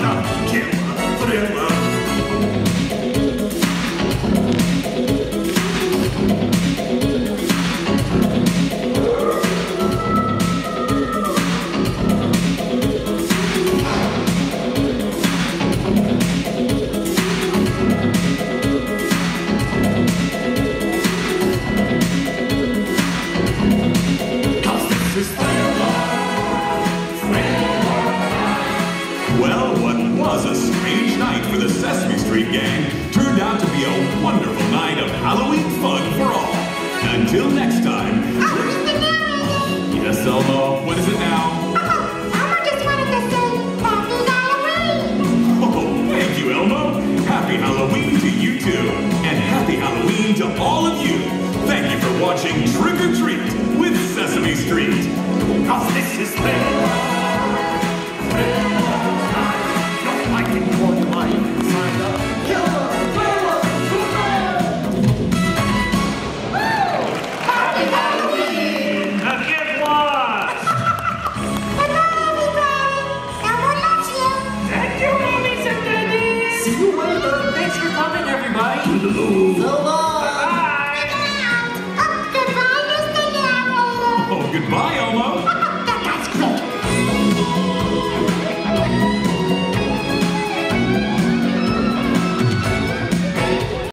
shout, killer, thriller. Well, what was a strange night for the Sesame Street gang turned out to be a wonderful night of Halloween fun for all. Until next time. Yes, Elmo, what is it now? Elmo just wanted to say Happy Halloween. Oh, thank you, Elmo. Happy Halloween to you too. And happy Halloween to all of you. Thank you for watching Trick or Treat with Sesame Street. 'Cause this is fair. See you later. Thanks for coming, everybody.